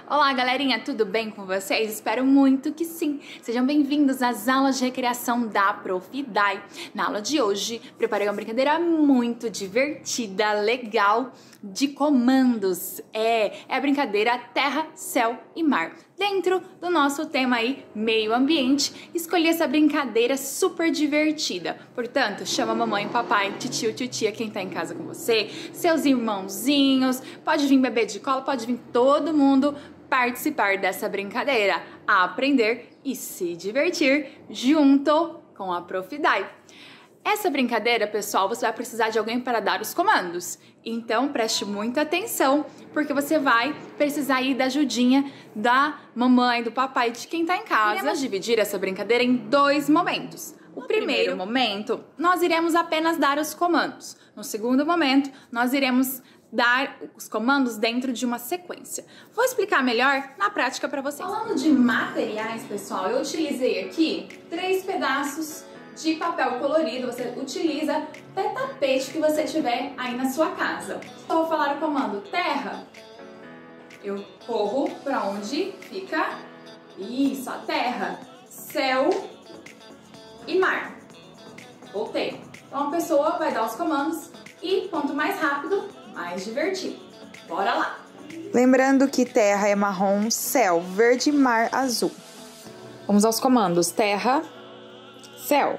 Olá, galerinha, tudo bem com vocês? Espero muito que sim. Sejam bem-vindos às aulas de recreação da Profidai. Na aula de hoje, preparei uma brincadeira muito divertida, legal, de comandos. É a brincadeira Terra, Céu e Mar. Dentro do nosso tema aí, meio ambiente, escolhi essa brincadeira super divertida. Portanto, chama mamãe, papai, titio, titia, quem tá em casa com você, seus irmãozinhos, pode vir bebê de colo, pode vir todo mundo participar dessa brincadeira, aprender e se divertir junto com a Profidai. Essa brincadeira, pessoal, você vai precisar de alguém para dar os comandos. Então, preste muita atenção, porque você vai precisar aí da ajudinha da mamãe, do papai, de quem tá em casa. Vamos dividir essa brincadeira em dois momentos. No primeiro momento, nós iremos apenas dar os comandos. No segundo momento, nós iremos dar os comandos dentro de uma sequência. Vou explicar melhor na prática para vocês. Falando de materiais, pessoal, eu utilizei aqui 3 pedaços de papel colorido. Você utiliza até tapete que você tiver aí na sua casa. Eu vou falar o comando terra, eu corro para onde fica isso, a terra, céu e mar. Voltei. Então a pessoa vai dar os comandos e quanto mais rápido, mais divertido. Bora lá! Lembrando que terra é marrom, céu, verde, mar, azul. Vamos aos comandos. Terra, céu.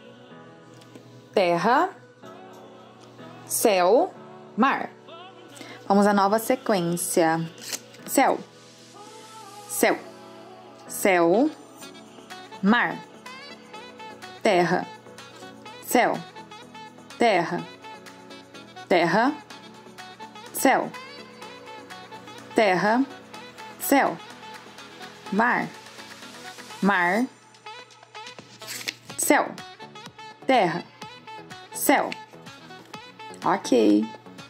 Terra, céu, mar. Vamos à nova sequência. Céu, céu, céu, mar. Terra, céu, terra, terra, céu, terra, céu, mar, mar, céu, terra, céu. Ok.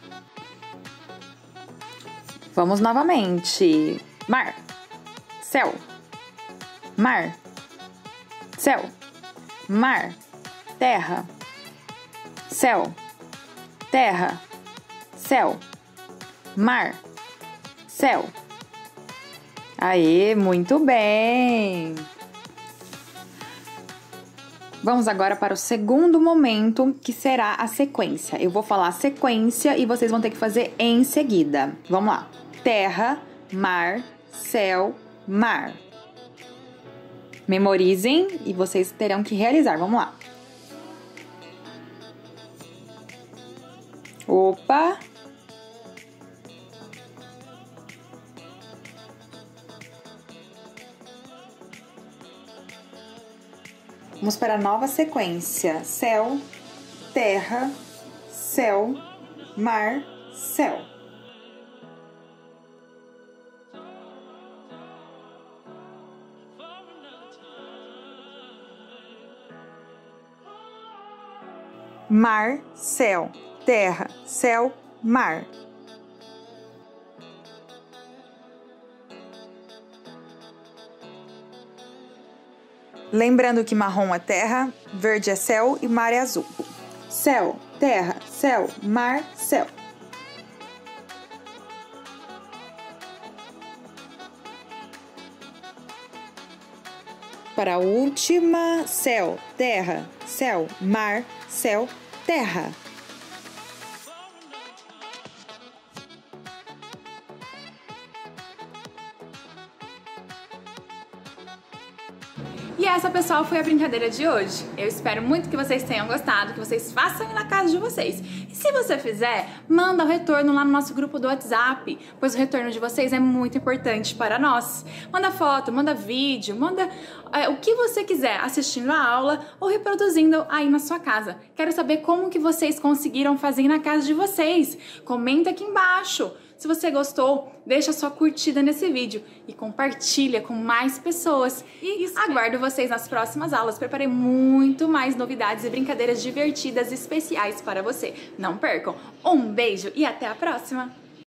Vamos novamente. Mar, céu, mar, céu, mar, terra, céu, terra, céu, mar, céu. Aê, muito bem! Vamos agora para o segundo momento, que será a sequência. Eu vou falar a sequência e vocês vão ter que fazer em seguida. Vamos lá. Terra, mar, céu, mar. Memorizem e vocês terão que realizar. Vamos lá. Opa! Vamos para a nova sequência. Céu, terra, céu, mar, céu. Mar, céu, terra, céu, mar. Lembrando que marrom é terra, verde é céu e mar é azul. Céu, terra, céu, mar, céu. Para a última, céu, terra, céu, mar, céu, terra. E essa, pessoal, foi a brincadeira de hoje. Eu espero muito que vocês tenham gostado, que vocês façam na casa de vocês. E se você fizer, manda o retorno lá no nosso grupo do WhatsApp, pois o retorno de vocês é muito importante para nós. Manda foto, manda vídeo, manda o que você quiser assistindo a aula ou reproduzindo aí na sua casa. Quero saber como que vocês conseguiram fazer na casa de vocês. Comenta aqui embaixo. Se você gostou, deixa sua curtida nesse vídeo e compartilha com mais pessoas. E aguardo vocês nas próximas aulas. Preparei muito mais novidades e brincadeiras divertidas e especiais para você. Não percam! Um beijo e até a próxima!